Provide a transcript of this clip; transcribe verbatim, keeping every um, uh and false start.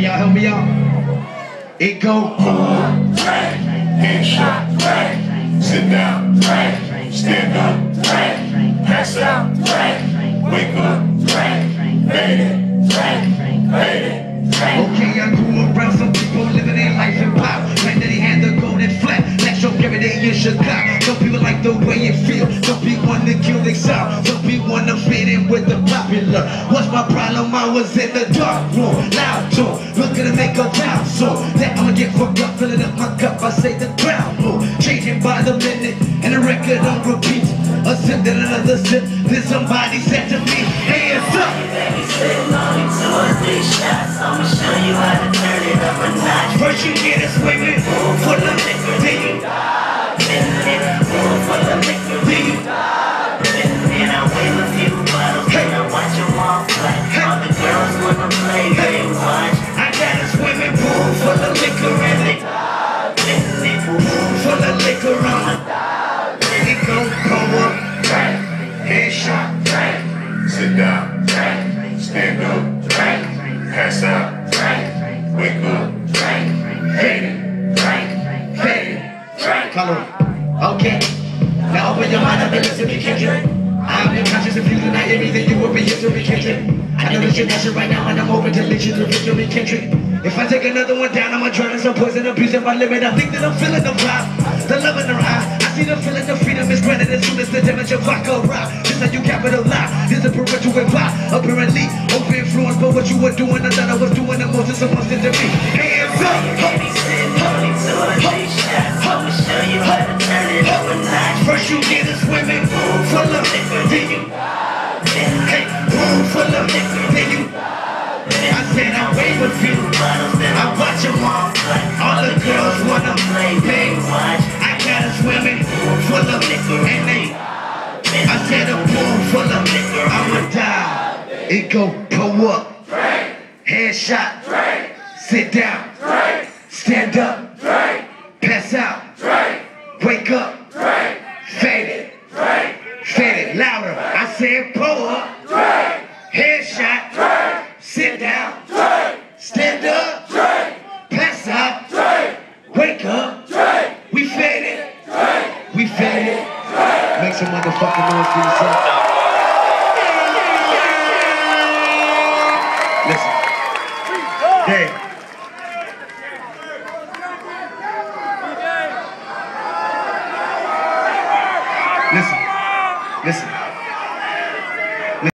y'all help me out? It go pull, drag, headshot, drag, sit down, drag, stand up, drag, pass out, drag, wake up, drag, fade it, drag, fade it, drag. Okay, I grew around some people living their life in power. Like that he had the golden flat. Let's show every day in Chicago. Some people like the way it feels. Some people want to kill the sound. Some people want to fit in with the popular. What's my problem? I was in the dark room, loud tune, looking to make a pound so that I'ma get fucked up, filling up my cup. I say the ground move, changing by the minute, and the record on repeat. A sip, then another sip, then somebody said to me, hands up. Sitting on me two or three shots, I'ma show you how to turn it up a notch. First you get a swimming pool full of liquor, then you dive in it, pool full of liquor, then you dive in it. I wave a few bottles and I watch them all fly. All the girls wanna play, they watch. I got a swimming pool full of liquor and they dive in it, pool full of liquor on my dive in it. Go pull up, drag, headshot, drag, sit down, drag, stand up, drag, pass out, drag, wake up, drag, fade it, drag, fade it, drag. Follow. Okay. Now open your mind up and listen to me, Kendrick. I'm unconscious and feeling not everything you will be history, Kendrick. I know that you're natural right now and I'm open to let you to victory, Kendrick. If I take another one down, I'ma drown in some poison, abusing my limit. I think that I'm feeling the vibe, the love in her eye. I see the feeling, the freedom is granted as soon as the damage of vodka ride. This how you capitalize, this a perpetual vibe. Apparently, over influence, but what you were doing, I thought I was doing the most, it's a monster to me. Hands up! Baby, sitting on me two or three shots, I'ma show you how to turn it up a notch. First you get a swimming pool full of liquor, then you hey, pool full of liquor, then you I said I wave a few bottles, then I watch them all play. All the girls wanna play, they watch. I got a swimming pool full of liquor and they I said a pool full of liquor, I'ma die. It go pull up, headshot, sit down, stand up, pass out, wake up, fade it, fade it, louder. I said pull up, headshot, sit down, stand up, pass out, wake up, we fade it, we fade it. Make some motherfucking noise for yourself.